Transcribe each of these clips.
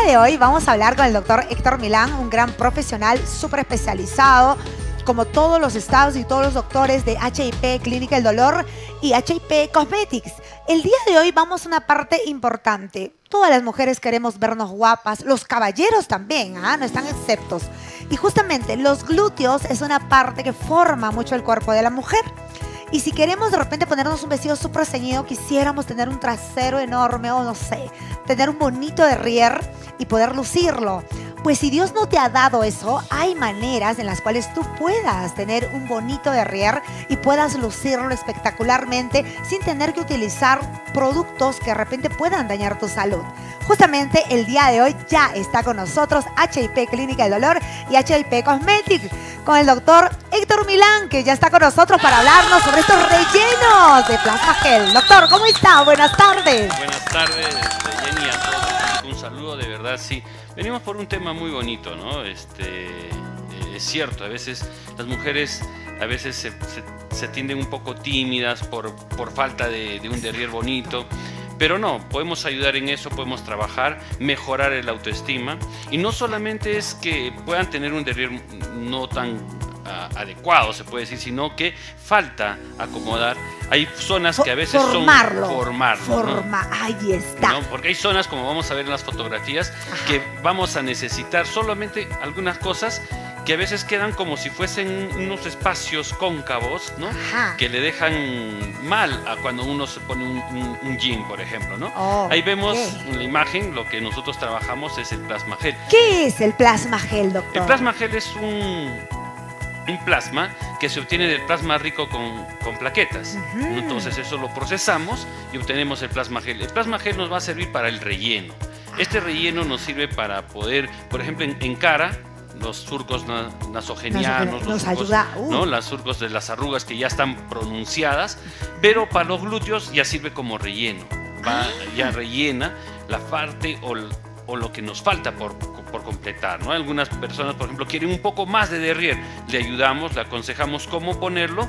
de hoy vamos a hablar con el doctor Héctor Milán, un gran profesional súper especializado, como todos los estados y todos los doctores de HIP Clínica del Dolor y HIP Cosmetics. El día de hoy vamos a una parte importante. Todas las mujeres queremos vernos guapas, los caballeros también, no están exceptos. Y justamente los glúteos es una parte que forma mucho el cuerpo de la mujer. Y si queremos de repente ponernos un vestido súper ceñido, quisiéramos tener un trasero enorme o no sé, tener un bonito derrier y poder lucirlo. Pues si Dios no te ha dado eso, hay maneras en las cuales tú puedas tener un bonito derrier y puedas lucirlo espectacularmente sin tener que utilizar productos que de repente puedan dañar tu salud. Justamente el día de hoy ya está con nosotros HIP Clínica del Dolor y HIP Cosmetics con el doctor Héctor Milán, que ya está con nosotros para hablarnos sobre estos rellenos de plasma gel. Doctor, ¿cómo está? Buenas tardes. Buenas tardes, Jenny, a todos. Un saludo, de verdad, sí. Venimos por un tema muy bonito, ¿no? Es cierto, a veces las mujeres se tienden un poco tímidas por falta de un derrier bonito. Pero no, podemos ayudar en eso, podemos trabajar, mejorar el autoestima. Y no solamente es que puedan tener un derrier no tan adecuado, se puede decir, sino que falta acomodar. Hay zonas que a veces formarlo, ¿no? Ahí está. ¿No? Porque hay zonas, como vamos a ver en las fotografías, que vamos a necesitar solamente algunas cosas que a veces quedan como si fuesen unos espacios cóncavos, ¿no? Que le dejan mal a cuando uno se pone un jean, por ejemplo, ¿no? Ahí vemos en la imagen, lo que nosotros trabajamos es el plasma gel. ¿Qué es el plasma gel, doctor? El plasma gel es un plasma que se obtiene del plasma rico con plaquetas. Entonces eso lo procesamos y obtenemos el plasma gel. El plasma gel nos va a servir para el relleno. Este relleno nos sirve para poder, por ejemplo, en cara, los surcos nasogenianos, los surcos, ¿no? Los surcos de las arrugas que ya están pronunciadas, pero para los glúteos ya sirve como relleno. Ya rellena la parte o lo que nos falta por completar, ¿no? Algunas personas, por ejemplo, quieren un poco más de derrier. Le ayudamos, le aconsejamos cómo ponerlo,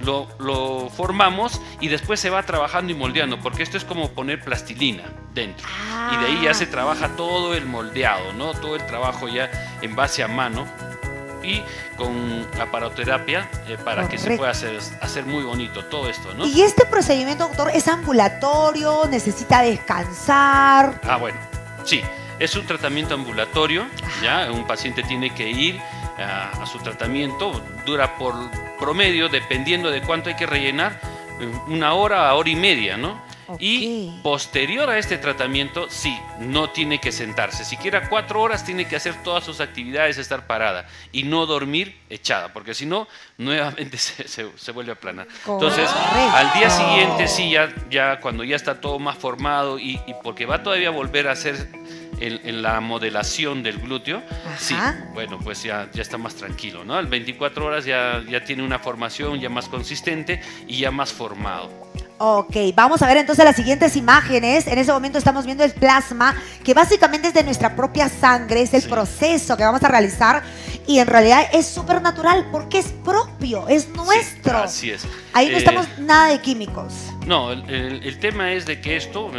lo formamos y después se va trabajando y moldeando, porque esto es como poner plastilina dentro. Y de ahí ya se trabaja todo el moldeado, ¿no? Todo el trabajo ya en base a mano y con aparatoterapia para que se pueda hacer muy bonito todo esto, ¿no? ¿Y este procedimiento, doctor, es ambulatorio? ¿Necesita descansar? Bueno, sí. Es un tratamiento ambulatorio, ¿ya? Un paciente tiene que ir a su tratamiento, dura por promedio, dependiendo de cuánto hay que rellenar, 1 hora a hora y media, ¿no? Y posterior a este tratamiento, sí, no tiene que sentarse. Siquiera 4 horas tiene que hacer todas sus actividades, estar parada y no dormir echada, porque si no, nuevamente se vuelve a aplanar. Entonces, al día siguiente, sí, ya cuando ya está todo más formado y porque va todavía a volver a hacer en la modelación del glúteo, sí, bueno, pues ya está más tranquilo, ¿no? Al 24 horas ya tiene una formación ya más consistente y ya más formado. Ok, vamos a ver entonces las siguientes imágenes. En ese momento estamos viendo el plasma, que básicamente es de nuestra propia sangre, es el proceso que vamos a realizar y en realidad es súper natural porque es propio, es nuestro. Así es. Ahí no estamos nada de químicos. No, el tema es de que esto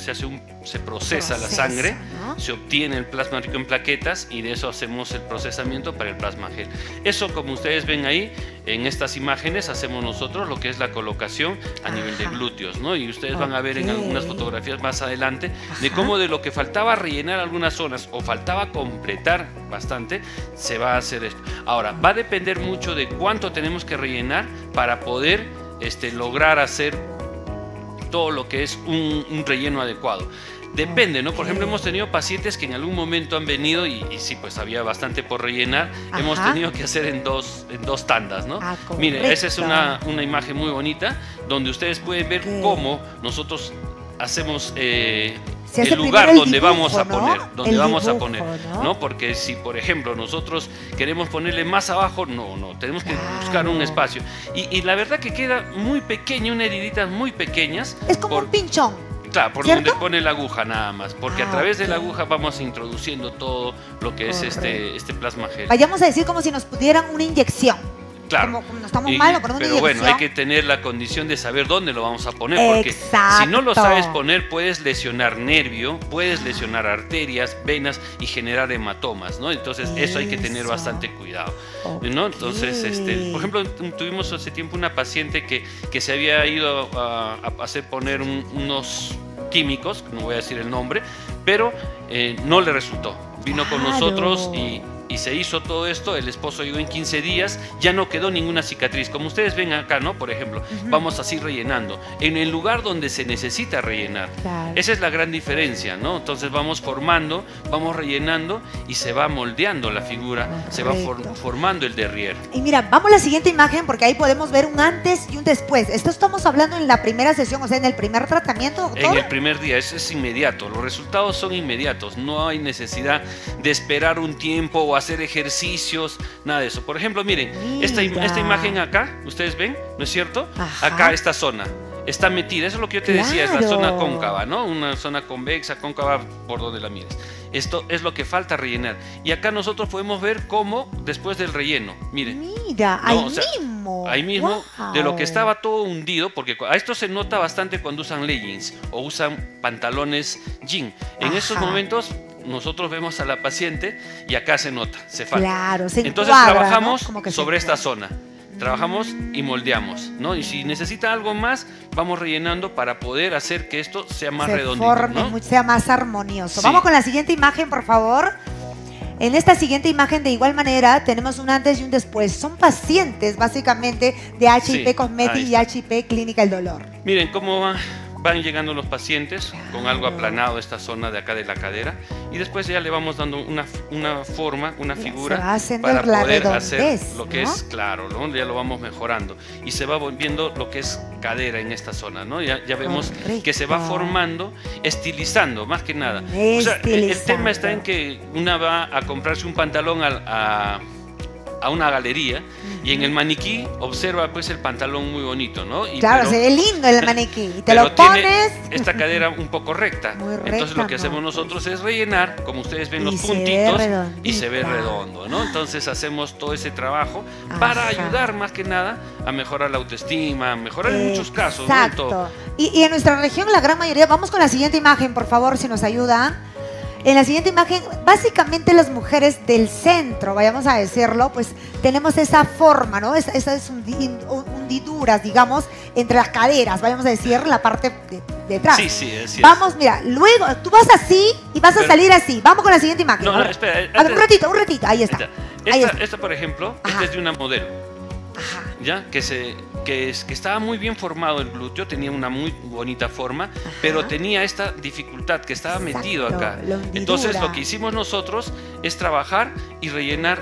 se procesa la sangre, ¿no? Se obtiene el plasma rico en plaquetas y de eso hacemos el procesamiento para el plasma gel. Eso, como ustedes ven ahí, en estas imágenes hacemos nosotros lo que es la colocación a nivel de glúteos, ¿no? Y ustedes van a ver en algunas fotografías más adelante de cómo de lo que faltaba rellenar algunas zonas o faltaba completar bastante, se va a hacer esto. Ahora, va a depender mucho de cuánto tenemos que rellenar para poder lograr hacer todo lo que es un relleno adecuado. Depende, ¿no? Por ejemplo, hemos tenido pacientes que en algún momento han venido y sí, pues había bastante por rellenar. Hemos tenido que hacer en dos tandas, ¿no? Miren, esa es una imagen muy bonita donde ustedes pueden ver cómo nosotros hacemos el lugar donde vamos a poner, ¿no? Porque si, por ejemplo, nosotros queremos ponerle más abajo, no, tenemos que buscar un espacio. Y la verdad que queda muy pequeña, unas heriditas muy pequeñas. Es como un pinchón. Claro, por donde pone la aguja nada más, porque a través de la aguja vamos introduciendo todo lo que es este plasma gel. Vayamos a decir como si nos pudieran una inyección. Claro. como no estamos mal, lo ponemos en pero bueno, inyección. hay que tener la condición de saber dónde lo vamos a poner, porque Exacto. si no lo sabes poner, puedes lesionar nervio, puedes lesionar arterias, venas y generar hematomas, ¿no? Entonces eso hay que tener bastante cuidado, ¿no? Entonces, por ejemplo, tuvimos hace tiempo una paciente que se había ido a hacer poner unos químicos, no voy a decir el nombre, pero no le resultó. Vino con nosotros y se hizo todo esto, el esposo llegó en 15 días, ya no quedó ninguna cicatriz. Como ustedes ven acá, ¿no? Por ejemplo, vamos así rellenando, en el lugar donde se necesita rellenar. Claro. Esa es la gran diferencia, ¿no? Entonces vamos formando, vamos rellenando y se va moldeando la figura, se va formando el derrier. Y mira, vamos a la siguiente imagen porque ahí podemos ver un antes y un después. Esto estamos hablando en la primera sesión, o sea, en el primer tratamiento, doctor. En el primer día, eso es inmediato, los resultados son inmediatos, no hay necesidad de esperar un tiempo o hacer ejercicios, nada de eso. Por ejemplo, miren, esta imagen acá, ustedes ven, ¿no es cierto? Ajá. Acá esta zona está metida, eso es lo que yo te decía, es la zona cóncava, ¿no? Una zona convexa, cóncava, por donde la mires. Esto es lo que falta rellenar. Y acá nosotros podemos ver cómo después del relleno, miren. Mira, ¿no? ahí O sea, mismo. Ahí mismo, Wow. de lo que estaba todo hundido, porque a esto se nota bastante cuando usan leggings o usan pantalones jean. En esos momentos nosotros vemos a la paciente y acá se nota, se falta. Claro, se Entonces encuadra, trabajamos, ¿no? Como que se sobre esta encuadra. zona. Trabajamos y moldeamos, ¿no? Y si necesita algo más, vamos rellenando para poder hacer que esto sea más redondito, forme, ¿no? sea más armonioso. Sí. Vamos con la siguiente imagen, por favor. En esta siguiente imagen, de igual manera, tenemos un antes y un después. Son pacientes, básicamente, de HIP Sí, Cosmetics ahí y está. HIP Clínica El Dolor. Miren cómo van llegando los pacientes con algo aplanado esta zona de acá de la cadera y después ya le vamos dando una forma, una figura se va haciendo para la poder redondez, hacer lo que ¿no? es claro, ¿no? Ya lo vamos mejorando y se va volviendo lo que es cadera en esta zona, ¿no? Ya vemos que se va formando, estilizando más que nada. O sea, el tema está en que una va a comprarse un pantalón a una galería y en el maniquí observa pues el pantalón muy bonito, ¿no? Y claro, se ve lindo el maniquí. Y te pero lo pones. tiene esta cadera un poco recta. Muy recta, Entonces lo que hacemos nosotros es rellenar, como ustedes ven, los puntitos y se ve redondo, ¿no? Entonces hacemos todo ese trabajo para ayudar más que nada a mejorar la autoestima, mejorar en muchos casos, ¿no? Exacto. Y en nuestra región la gran mayoría, vamos con la siguiente imagen, por favor, si nos ayudan. En la siguiente imagen, básicamente las mujeres del centro, vayamos a decirlo, pues tenemos esa forma, ¿no? Esas hundiduras, digamos, entre las caderas, vayamos a decir, la parte de detrás. Sí, sí, así vamos, mira, luego tú vas así y vas a salir así. Vamos con la siguiente imagen. No, espera. A ver, un ratito, ahí está. Esta, por ejemplo, esta es de una modelo. Ajá. ¿Ya? Que estaba muy bien formado el glúteo, tenía una muy bonita forma, pero tenía esta dificultad que estaba metido acá. Entonces lo que hicimos nosotros es trabajar y rellenar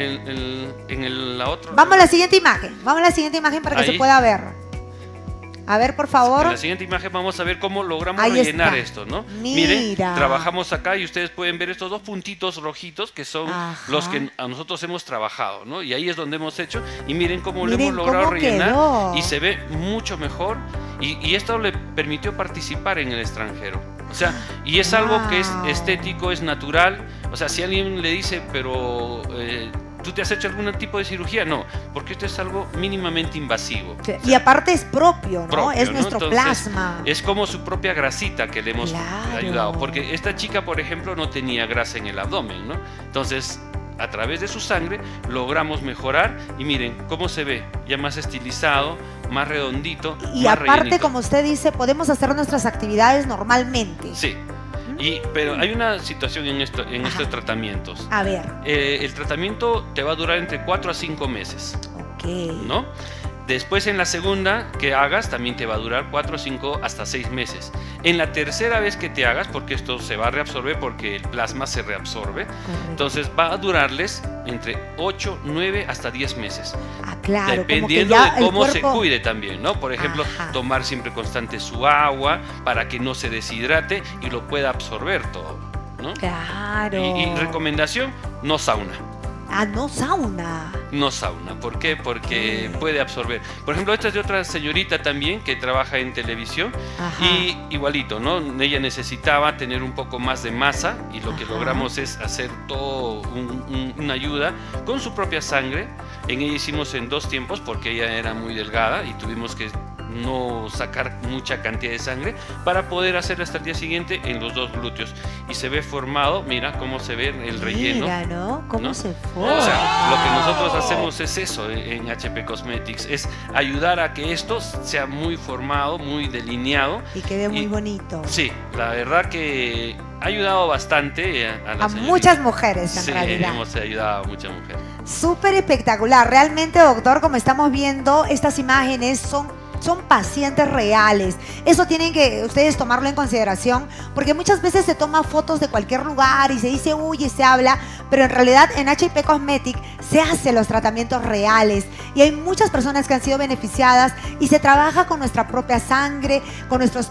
en la otra. Vamos a la siguiente imagen, para que se pueda ver. A ver, por favor. En la siguiente imagen vamos a ver cómo logramos rellenar esto, ¿no? Miren, trabajamos acá y ustedes pueden ver estos dos puntitos rojitos que son los que a nosotros hemos trabajado, ¿no? Y ahí es donde hemos hecho y miren cómo lo hemos logrado rellenar y se ve mucho mejor y esto le permitió participar en el extranjero. O sea, y es algo que es estético, es natural. O sea, si alguien le dice, pero ¿tú te has hecho algún tipo de cirugía? No, porque esto es algo mínimamente invasivo. Sí, y aparte es propio, ¿no? Es nuestro plasma. Es como su propia grasita que le hemos ayudado. Porque esta chica, por ejemplo, no tenía grasa en el abdomen, ¿no? Entonces, a través de su sangre, logramos mejorar. Y miren cómo se ve, ya más estilizado, más redondito. Y más aparte, rellenito. como usted dice, podemos hacer nuestras actividades normalmente. Sí. Pero hay una situación en estos tratamientos. A ver. El tratamiento te va a durar entre 4 a 5 meses. Ok. ¿No? Después en la segunda que hagas también te va a durar 4, 5 hasta 6 meses. En la tercera vez que te hagas, porque esto se va a reabsorber porque el plasma se reabsorbe, entonces va a durarles entre 8, 9 hasta 10 meses. Claro, dependiendo de cómo se cuide también, ¿no? Por ejemplo, tomar siempre constante su agua para que no se deshidrate y lo pueda absorber todo, ¿no? Claro. Y recomendación, no sauna. Ah, no sauna. No sauna. ¿Por qué? Porque puede absorber. Por ejemplo, esta es de otra señorita también que trabaja en televisión. Ajá. Y igualito, ¿no? Ella necesitaba tener un poco más de masa y lo que logramos es hacer todo una ayuda con su propia sangre. En ella hicimos en 2 tiempos porque ella era muy delgada y tuvimos que no sacar mucha cantidad de sangre para poder hacer hasta el día siguiente en los 2 glúteos y se ve formado, mira cómo se ve el relleno. Mira, ¿no? ¿Cómo ¿no? se fue? O sea, lo que nosotros hacemos es eso en HP Cosmetics, es ayudar a que esto sea muy formado, muy delineado. Y quede muy bonito. Sí, la verdad que ha ayudado bastante a muchas mujeres en sí, realidad. Hemos ayudado a muchas mujeres. Súper espectacular. Realmente, doctor, como estamos viendo, estas imágenes son pacientes reales. Eso tienen que ustedes tomarlo en consideración, porque muchas veces se toman fotos de cualquier lugar y se dice, uy, y se habla, pero en realidad en HP Cosmetics se hacen los tratamientos reales y hay muchas personas que han sido beneficiadas y se trabaja con nuestra propia sangre, con nuestro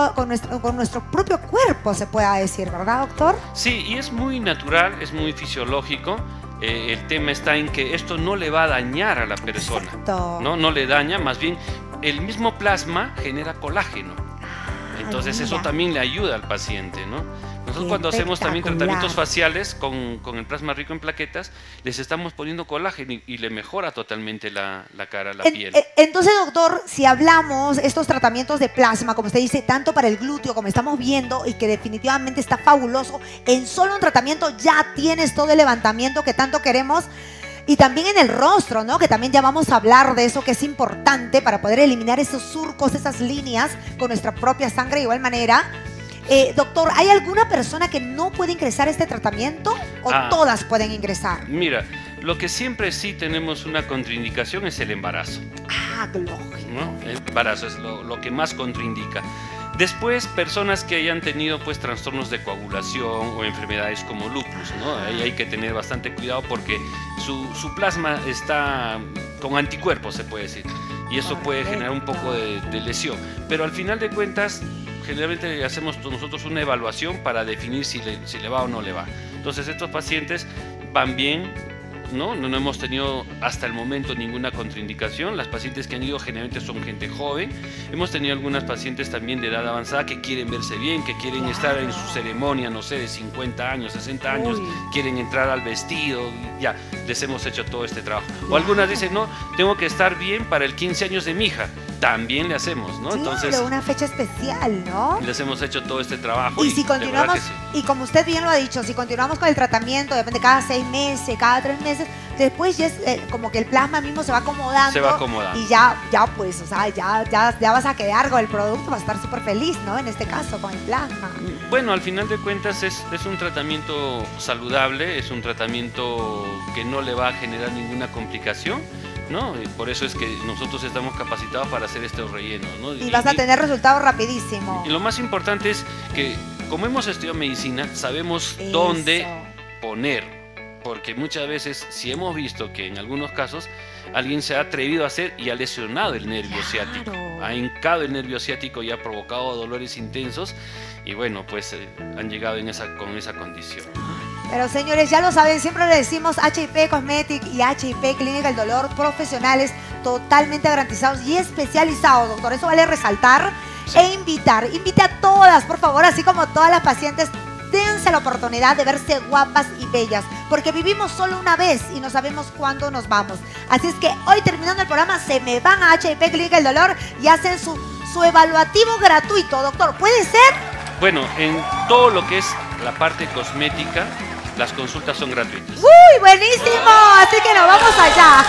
propio cuerpo, se pueda decir, ¿verdad, doctor? Sí, y es muy natural, es muy fisiológico. El tema está en que esto no le va a dañar a la persona. Exacto. No le daña, más bien el mismo plasma genera colágeno. Entonces eso también le ayuda al paciente, ¿no? Nosotros cuando hacemos también tratamientos faciales con el plasma rico en plaquetas, les estamos poniendo colágeno y le mejora totalmente la cara, la piel. Entonces, doctor, si hablamos estos tratamientos de plasma, como usted dice, tanto para el glúteo como estamos viendo y que definitivamente está fabuloso, en solo un tratamiento ya tienes todo el levantamiento que tanto queremos. Y también en el rostro, ¿no? Que también ya vamos a hablar de eso, que es importante para poder eliminar esos surcos, esas líneas con nuestra propia sangre de igual manera. Doctor, ¿hay alguna persona que no puede ingresar a este tratamiento o todas pueden ingresar? Mira, lo que siempre sí tenemos una contraindicación es el embarazo. Lógico. ¿No? El embarazo es lo que más contraindica. Después, personas que hayan tenido pues trastornos de coagulación o enfermedades como lupus, ¿no? Ahí hay que tener bastante cuidado porque su plasma está con anticuerpos, se puede decir, y eso puede generar un poco de lesión. Pero al final de cuentas, generalmente hacemos nosotros una evaluación para definir si le va o no le va. Entonces, estos pacientes van bien. No hemos tenido hasta el momento ninguna contraindicación. Las pacientes que han ido generalmente son gente joven. Hemos tenido algunas pacientes también de edad avanzada que quieren verse bien, que quieren estar en su ceremonia, no sé, de 50 años, 60 años, quieren entrar al vestido, ya, les hemos hecho todo este trabajo. O algunas dicen, no, tengo que estar bien para el 15 años de mi hija. También le hacemos, ¿no? Sí, entonces, una fecha especial, ¿no? Les hemos hecho todo este trabajo. Y si continuamos, y como usted bien lo ha dicho, si continuamos con el tratamiento, depende cada 6 meses, cada 3 meses, después ya es como que el plasma mismo se va acomodando. Se va acomodando. Y ya pues, o sea, ya vas a quedar con el producto, vas a estar súper feliz, ¿no? En este caso, con el plasma. Bueno, al final de cuentas es un tratamiento saludable, es un tratamiento que no le va a generar ninguna complicación, ¿no? Y por eso es que nosotros estamos capacitados para hacer estos rellenos, ¿no? Y vas a tener resultados rapidísimo. Y lo más importante es que, como hemos estudiado medicina, sabemos dónde poner. Porque muchas veces, si hemos visto que en algunos casos alguien se ha atrevido a hacer y ha lesionado el nervio ciático, ha hincado el nervio ciático y ha provocado dolores intensos, y bueno, pues han llegado con esa condición. Pero señores, ya lo saben, siempre le decimos HP Cosmetics y HP Clínica del Dolor, profesionales totalmente garantizados y especializados, doctor. Eso vale resaltar e invitar. Invite a todas, por favor, así como todas las pacientes, dense la oportunidad de verse guapas y bellas, porque vivimos solo una vez y no sabemos cuándo nos vamos. Así es que hoy, terminando el programa, se me van a HP Clínica del Dolor y hacen su evaluativo gratuito, doctor. ¿Puede ser? Bueno, en todo lo que es la parte cosmética, las consultas son gratuitas. ¡Uy, buenísimo! Así que nos vamos allá.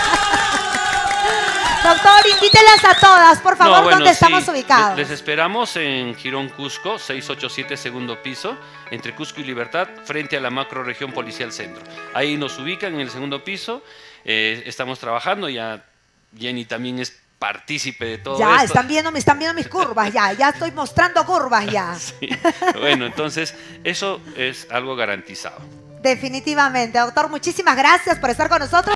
Doctor, invítelas a todas, por favor, ¿dónde estamos ubicados? Les esperamos en Girón Cusco, 687 segundo piso, entre Cusco y Libertad, frente a la macrorregión policial centro. Ahí nos ubican en el segundo piso, estamos trabajando, ya Jenny también es partícipe de todo esto. Están viendo mis curvas, ya estoy mostrando curvas ya. Sí. Bueno, entonces eso es algo garantizado. Definitivamente, doctor, muchísimas gracias por estar con nosotros.